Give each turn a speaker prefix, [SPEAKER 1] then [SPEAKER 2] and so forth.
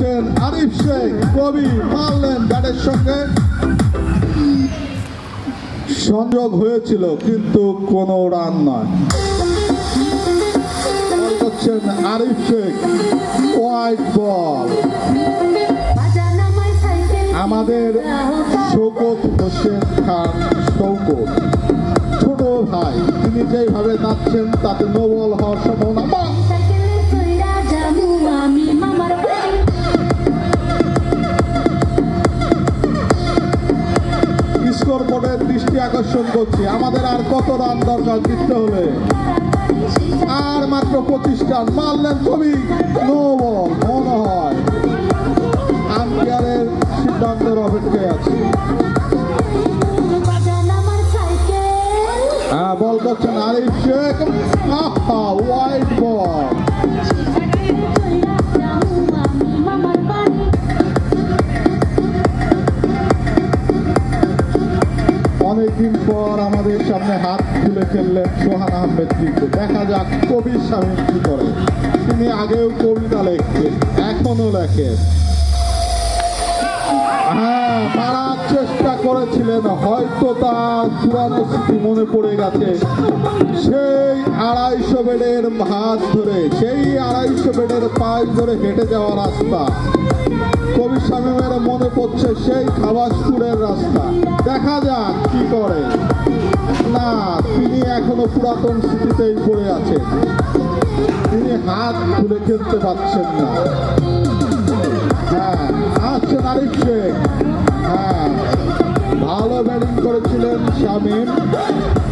[SPEAKER 1] করছেন আরিফ শেখ। কবি মারলেন ব্যাটের সঙ্গে, সংযোগ হয়েছিল কিন্তু কোনো রান নয়। করছেন আরিফ শেখ, হোয়াইট বল। আমাদের শৌকত হোসেন খান শৌকত ছোট ভাই, তিনি যেভাবে নাচছেন তাতে নো বল হওয়ার সম্ভাবনা। স্কোর বোর্ডের দৃষ্টি আকর্ষণ করছি, আমাদের আর কত রান দরকার জিততে হলে? আর মাত্র 25 রান। মারলেন কবি, নো বল মনে হয়। আম্পায়ারের সিদ্ধান্তের অপেক্ষায় আছে। হ্যাঁ, বল করছেন আরিফ শেখ, হোয়াইট বল। অনেকদিন পর আমাদের সামনে হাত তুলে খেললেন সোহান আহমেদ। কিন্তু দেখা যাক কবির স্বামী কি করে। তিনি আগেও কবিতা লেখতেন, এখনো লেখেন। হ্যাঁ, মারার চেষ্টা করেছিলেন, হয়তো তার পুরানো স্মৃতি মনে পড়ে গেছে। সেই 250 বেডের হাত ধরে, সেই 250 বেডের পাশ ধরে হেঁটে যাওয়া রাস্তা। কবির শামীমের মনে পড়ছে সেই খাবাসপুরের রাস্তা। দেখা যাক কি করে। না, তিনি এখনো পুরাতন স্মৃতিতেই পড়ে আছেন, তিনি হাত তুলে খেলতে পারছেন না। হ্যাঁ, আসছেন আরিফ শেখ। হ্যাঁ, ভালো ব্যাটিং করেছিলেন শামীম।